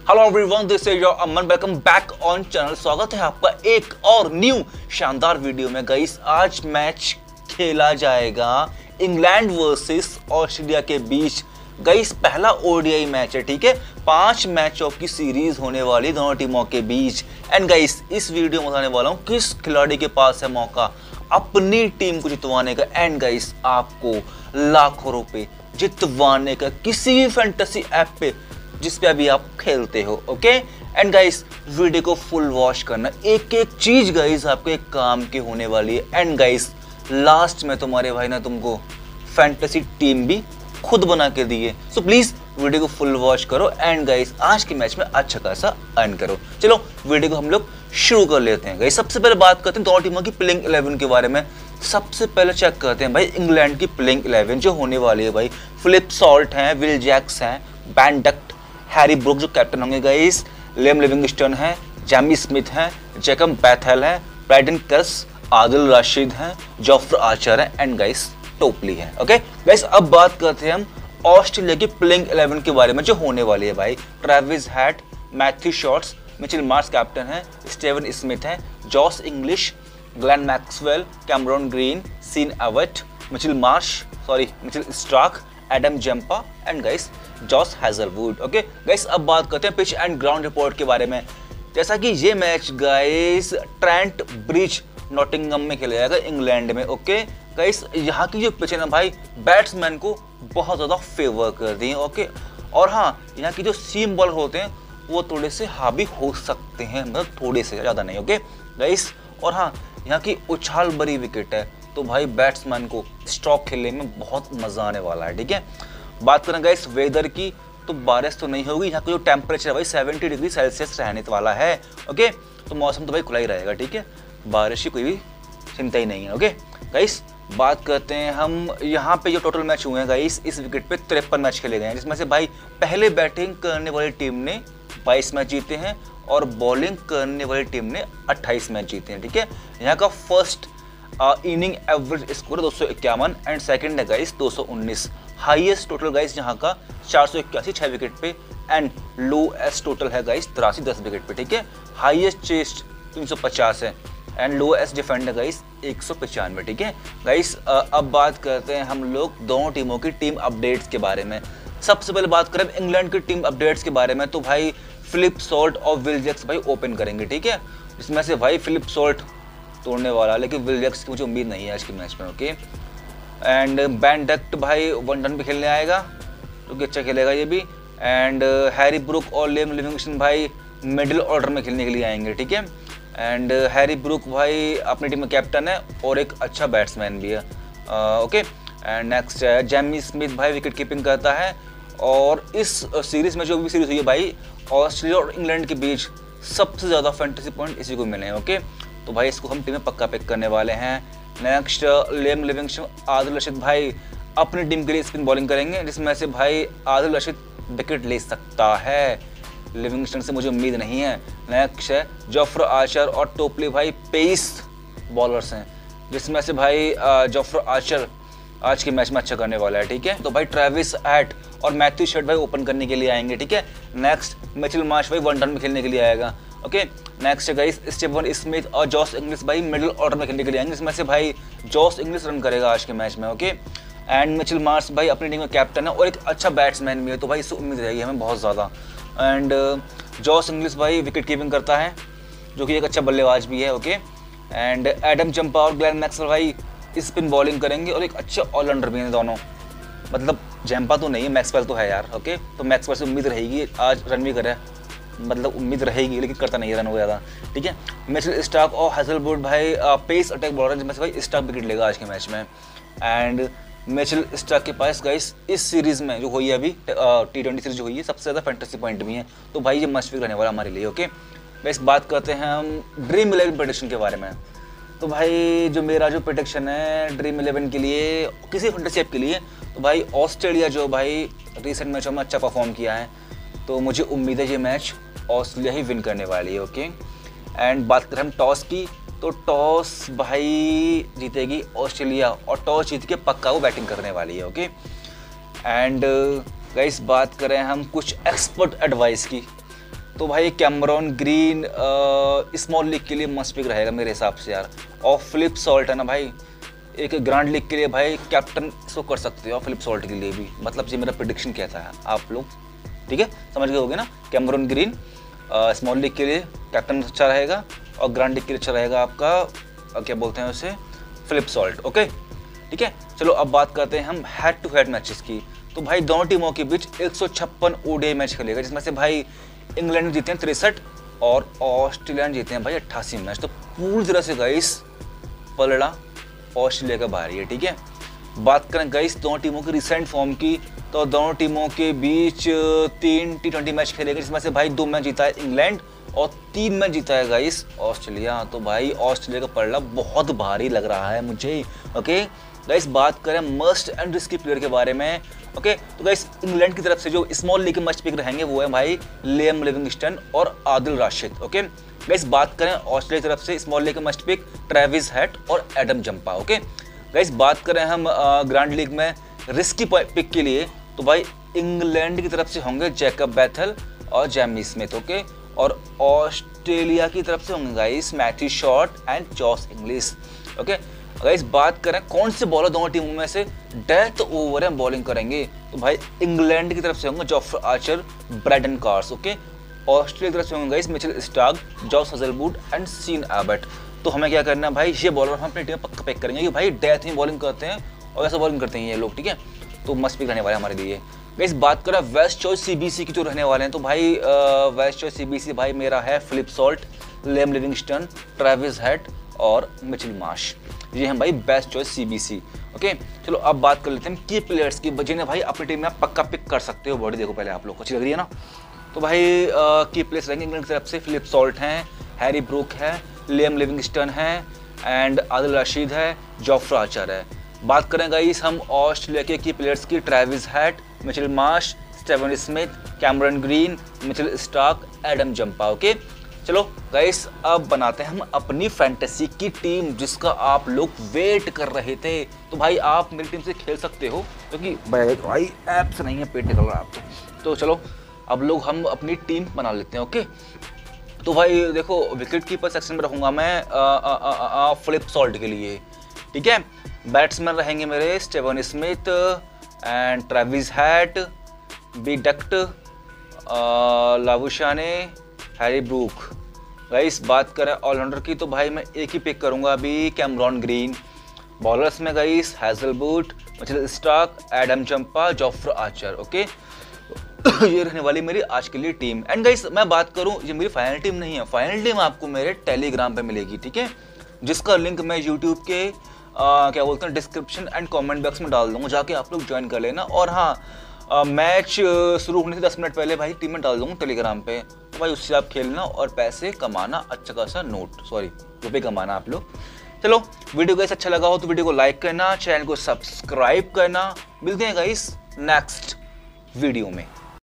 Hello everyone, this is your Aman. Welcome back on channel. स्वागत है आपका एक और न्यू शानदार वीडियो में। गाइस आज मैच खेला जाएगा इंग्लैंड वर्सेस ऑस्ट्रेलिया के बीच। गाइस पहला ओडीआई मैच है, ठीक है। 5 मैचों की सीरीज होने वाली दोनों टीमों के बीच। एंड गाइस इस वीडियो में बताने वाला हूँ किस खिलाड़ी के पास है मौका अपनी टीम को जितवाने का। एंड गाइस आपको लाखों रुपए जितवाने का किसी भी फैंटेसी ऐप पे जिस पे अभी आप खेलते हो, ओके। एंड गाइस वीडियो को फुल वॉच करना, एक एक चीज गाइस आपको एक काम की होने वाली है। एंड गाइस लास्ट में तुम्हारे भाई ना तुमको फैंटेसी टीम भी खुद बना के दी है। सो प्लीज वीडियो को फुल वॉच करो एंड गाइस आज के मैच में अच्छा खासा अर्न करो। चलो वीडियो को हम लोग शुरू कर लेते हैं। गाइस सबसे पहले बात करते हैं दोनों टीमों की प्लेइंग 11 के बारे में। सबसे पहले चेक करते हैं भाई इंग्लैंड की प्लेइंग 11 जो होने वाली है। भाई फिलिप सॉल्ट हैं, विल जैक्स हैं, बेन डक्ट, हैरी ब्रूक जो कैप्टन होंगे गाइस, लिम लिविंगस्टन है, जैमी स्मिथ है, जैकब बैथेल है, ब्राइडन कस, आदिल रशीद हैं, जोफ्रा आर्चर है एंड गाइस टोपली है। ओके गाइस अब बात करते हैं हम ऑस्ट्रेलिया की प्लेइंग 11 के बारे में जो होने वाली है। भाई Travis Head, Matthew Shorts, Mitchell Marsh captain है, स्टीवन स्मिथ है, Josh Inglis, Glenn Maxwell, Cameron Green, Sean Abbott, Mitchell Starc, Adam Zampa and guys Josh Hazlewood. Okay guys अब बात करते हैं पिच एंड ग्राउंड रिपोर्ट के बारे में। जैसा कि ये match guys Trent Bridge Nottingham में खेला जाएगा इंग्लैंड में। ओके गाइस यहाँ की जो पिच है ना भाई बैट्समैन को बहुत ज़्यादा फेवर करती है। ओके और हाँ यहाँ की जो सीम बॉलर होते हैं वो थोड़े से हावी हो सकते हैं, मतलब थोड़े से, ज़्यादा नहीं। ओके गाइस और हाँ यहाँ की उछाल भरी विकेट है तो भाई बैट्समैन को स्ट्रोक खेलने में बहुत मजा आने वाला है, ठीक है। बात करें गाइस वेदर की तो बारिश तो नहीं होगी। यहाँ का जो टेम्परेचर है भाई 70 डिग्री सेल्सियस रहने वाला है। ओके तो मौसम तो भाई खुला ही रहेगा, ठीक है। बारिश की कोई भी चिंता ही नहीं है। ओके गाइस बात करते हैं हम यहाँ पे जो टोटल मैच हुए हैं गाइस इस विकेट पे 53 मैच खेले गए हैं, जिसमें से भाई पहले बैटिंग करने वाली टीम ने 22 मैच जीते हैं और बॉलिंग करने वाली टीम ने 28 मैच जीते हैं, ठीक है। यहाँ का first inning average score 251 and second है गाइस 219। हाईएस्ट टोटल गाइस यहाँ का 481 6 विकेट पे एंड लोएस्ट टोटल है गाइस 83 10 विकेट पे, ठीक है। हाईएस्ट चेस्ट 350 है एंड लोएस्ट डिफेंड है गाइस 195, ठीक है। गाइस अब बात करते हैं हम लोग दोनों टीमों की टीम अपडेट्स के बारे में। सबसे पहले बात करें इंग्लैंड की टीम अपडेट्स के बारे में तो भाई फिलिप सॉल्ट और विल जैक्स भाई ओपन करेंगे, ठीक है। इसमें से भाई फिलिप सॉल्ट तोड़ने वाला, लेकिन विल जैक्स की मुझे उम्मीद नहीं है आज के मैच में। ओके एंड बेन डक्ट भाई वन डन पे खेलने आएगा जो कि अच्छा खेलेगा ये भी। एंड हैरी ब्रूक और लिम लिविंगस्टन भाई मिडिल ऑर्डर में खेलने के लिए आएंगे, ठीक है। एंड हैरी ब्रूक भाई अपनी टीम में कैप्टन है और एक अच्छा बैट्समैन भी है। ओके एंड नेक्स्ट है जैमी स्मिथ भाई विकेट कीपिंग करता है। और इस सीरीज में जो भी सीरीज हुई है भाई ऑस्ट्रेलिया और इंग्लैंड के बीच सबसे ज़्यादा फैंटेसी पॉइंट इसी को मिले हैं। ओके तो भाई इसको हम टीम में पक्का पिक करने वाले हैं। Next Liam Livingstone, Adil Rashid भाई अपनी टीम के लिए स्पिन बॉलिंग करेंगे, जिसमें से भाई आदिल रशीद विकेट ले सकता है, लिविंगस्टन से मुझे उम्मीद नहीं है। नेक्स्ट है जोफ्रा आर्चर और टोपली भाई पेस बॉलर्स हैं, जिसमें से भाई जोफ्रा आर्चर आज के मैच में अच्छा करने वाला है, ठीक है। तो भाई ट्रेविस हेड और मैथ्यू शॉर्ट भाई ओपन करने के लिए आएंगे, ठीक है। नेक्स्ट मिचेल मार्श भाई वन डन में खेलने के लिए आएगा। Okay next guys Steven Smith और जॉस इंग्लिश भाई मिडिल ऑर्डर में खेलने के लिए आएंगे, जिसमें से भाई जॉस इंग्लिश रन करेगा आज के मैच में। ओके एंड मिचेल मार्श भाई अपनी टीम का कैप्टन है और एक अच्छा बैट्समैन भी है, तो भाई इससे उम्मीद रहेगी हमें बहुत ज़्यादा। एंड जॉस इंग्लिश भाई विकेट कीपिंग करता है जो कि एक अच्छा बल्लेबाज भी है। ओके एंड एडम जंपा और ग्लेन मैक्सवेल भाई स्पिन बॉलिंग करेंगे और एक अच्छे ऑलराउंडर भी हैं दोनों, मतलब जंपा तो नहीं है, मैक्सवेल तो है यार। ओके तो मैक्सवेल से उम्मीद रहेगी आज रन भी करे, मतलब उम्मीद रहेगी लेकिन करता नहीं है रन वो ज़्यादा, ठीक है। मिचेल स्टार्क और हैजलवुड भाई पेस अटैक बॉलर, जिसमें से भाई स्टार्क विकेट लेगा आज के मैच में। एंड मिचेल स्टार्क के पास गाइस इस सीरीज़ में जो हुई है अभी T20 सीरीज जो हुई है सबसे ज़्यादा फैंटेसी पॉइंट भी हैं, तो भाई ये मस्ट पिक रहने वाला हमारे लिए। ओके बस बात करते हैं हम ड्रीम 11 प्रेडिक्शन के बारे में। तो भाई जो मेरा जो प्रेडिक्शन है ड्रीम 11 के लिए किसी फैंटेसी ऐप के लिए, तो भाई ऑस्ट्रेलिया जो भाई रिसेंट मैचों में अच्छा परफॉर्म किया है तो मुझे उम्मीद है ये मैच ऑस्ट्रेलिया ही विन करने वाली है। ओके एंड बात करें हम टॉस की तो टॉस भाई जीतेगी ऑस्ट्रेलिया और टॉस जीत के पक्का वो बैटिंग करने वाली है। ओके एंड गाइस बात करें हम कुछ एक्सपर्ट एडवाइस की तो भाई कैमरॉन ग्रीन स्मॉल लीग के लिए मस्ट पिक रहेगा मेरे हिसाब से यार। और फिलिप सॉल्ट है ना भाई, एक ग्रैंड लीग के लिए भाई कैप्टन इसको कर सकते हो फिलिप सॉल्ट के लिए भी, मतलब ये मेरा प्रेडिक्शन कहता है आप लोग, ठीक है समझ गए होगे ना। कैमरॉन ग्रीन स्मॉल लीग के लिए कैप्टन अच्छा रहेगा और ग्रैंड लीग के लिए अच्छा रहेगा आपका क्या बोलते हैं उसे, फिलिप सॉल्ट। ओके ठीक है, चलो अब बात करते हैं हम हेड टू हेड मैचेस की। तो भाई दोनों टीमों के बीच 156 ओडीआई मैच खेलेगा, जिसमें से भाई इंग्लैंड ने जीते हैं 63 और ऑस्ट्रेलिया ने जीते हैं भाई 88 मैच। तो पूरी तरह से गाइस पलड़ा ऑस्ट्रेलिया का भारी है, ठीक है। बात करें गाइस दोनों टीमों की रिसेंट फॉर्म की, तो दोनों टीमों के बीच 3 T20 मैच खेलेंगे, जिसमें से भाई 2 मैच जीता है इंग्लैंड और 3 मैच जीता है गाइस ऑस्ट्रेलिया। तो भाई ऑस्ट्रेलिया का पलड़ा बहुत भारी लग रहा है मुझे। ओके गाइस बात करें मस्ट एंड रिस्की प्लेयर के बारे में। ओके तो गाइस इंग्लैंड की तरफ से जो स्मॉल लीग के मस्ट पिक रहेंगे वो है भाई लियाम लिविंगस्टन और आदिल राशिद। ओके गाइस बात करें ऑस्ट्रेलिया की तरफ से स्मॉल लीग के मस्ट पिक ट्रेविस हेड और एडम जंपा। ओके गाइस बात करें हम ग्रैंड लीग में रिस्की पिक के लिए, तो भाई इंग्लैंड की तरफ से होंगे जैकब बैथल और जेमी स्मिथ। ओके और ऑस्ट्रेलिया की तरफ से होंगे guys Matthew Short and Josh Inglis. Okay guys बात करें कौन से बॉलर दोनों टीमों में से डेथ ओवर में बॉलिंग करेंगे, तो भाई इंग्लैंड की तरफ से होंगे Jofra Archer, Brydon Carse. Okay Australia की तरफ से होंगे guys Mitchell Starc, Josh Hazlewood and Sean Abbott. तो हमें क्या करना है भाई, ये बॉलर हम अपनी टीम में पक्का पिक करेंगे कि भाई डेथ में बॉलिंग करते हैं और ऐसा बॉलिंग करते हैं ये लोग, ठीक है। तो मस्ट पिक रहने वाले हमारे लिए। गाइस बात करें वेस्ट चॉइस सीबीसी की जो रहने वाले हैं, तो भाई वेस्ट चॉइस सीबीसी भाई मेरा है Philip Salt, Liam Livingstone, Travis Head और मिचेल मार्श। ये हैं भाई बेस्ट चॉइस सीबीसी। ओके चलो अब बात कर लेते हैं की प्लेयर्स की, जिन्हें भाई अपनी टीम में आप पक्का पिक कर सकते हो। बॉडी देखो पहले आप लोग को अच्छी लग रही है ना। तो भाई की प्लेयर्स रहेंगे इंग्लैंड की तरफ से फिलिप सॉल्ट हैं, हैरी ब्रूक है, लियाम लिविंगस्टन है एंड आदिल रशीद है, जॉफ्रे आर्चर है। बात करें गाइस हम ऑस्ट्रेलिया के की प्लेयर्स की, Travis Head, Mitchell Marsh, Steven Smith, Cameron Green, Mitchell Starc, Adam Zampa. Okay चलो गाइस अब बनाते हैं हम अपनी फैंटेसी की टीम जिसका आप लोग वेट कर रहे थे। तो भाई आप मेरी टीम से खेल सकते हो क्योंकि भाई ऐप से नहीं है, पेट निकल रहा है आपको। तो चलो अब लोग हम अपनी टीम बना लेते हैं। ओके तो भाई देखो विकेट कीपर सेक्शन में रखूंगा मैं फिलिप सॉल्ट के लिए, ठीक है। बैट्समैन रहेंगे मेरे Steven Smith and Travis Head, B Duckett, Labuschagne, Harry Brook. Guys बात करें ऑलराउंडर की, तो भाई मैं एक ही पिक करूंगा अभी, कैमरॉन ग्रीन। बॉलर्स में guys Hazlewood, Mitchell Starc, Adam Zampa, Jofra Archer. Okay ये रहने वाली मेरी आज के लिए टीम। एंड गाइस मैं बात करूं, ये मेरी फाइनल टीम नहीं है, फाइनल टीम आपको मेरे टेलीग्राम पे मिलेगी, ठीक है, जिसका लिंक मैं यूट्यूब के क्या बोलते हैं डिस्क्रिप्शन एंड कमेंट बॉक्स में डाल दूंगा, जाके आप लोग ज्वाइन कर लेना। और हाँ मैच शुरू होने से 10 मिनट पहले भाई टीम में डाल दूंगा टेलीग्राम पे, तो भाई उससे आप खेलना और पैसे कमाना, अच्छा खासा रुपये कमाना आप लोग। चलो वीडियो गाइस अच्छा लगा हो तो वीडियो को लाइक करना, चैनल को सब्सक्राइब करना। मिलते हैं गाइस नेक्स्ट वीडियो में।